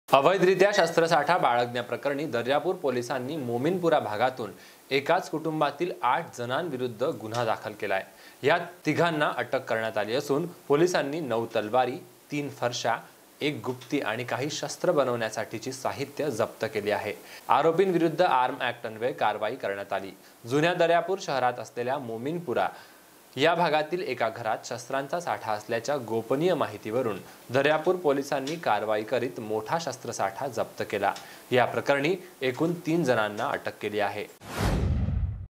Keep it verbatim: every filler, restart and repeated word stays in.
अवैधरित्या शस्त्रसाठा बाळगण्याप्रकरणी दर्यापूर पोलिसांनी मोमीनपुरा भागातून एकाच कुटुंबातील आठ जणांविरुद्ध गुन्हा दाखल केलाय। या तिघांना अटक करण्यात आली असून पोलिसांनी नऊ तलवारी, तीन फरशा, एक गुप्ती आणि काही शस्त्र बनवण्यासाठीची साहित्य जप्त केले आहे। आरोपींविरुद्ध आर्म ऍक्ट अन्वये कारवाई करण्यात आली। जुन्या दर्यापूर शहरात असलेल्या मोमीनपुरा या भागातील एका घरात शस्त्रांचा साठा असल्याच्या गोपनीय माहितीवरून दर्यापूर पोलिसांनी कारवाई करीत मोठा शस्त्रसाठा जप्त केला। या प्रकरणी एकूण तीन जणांना अटक केली आहे।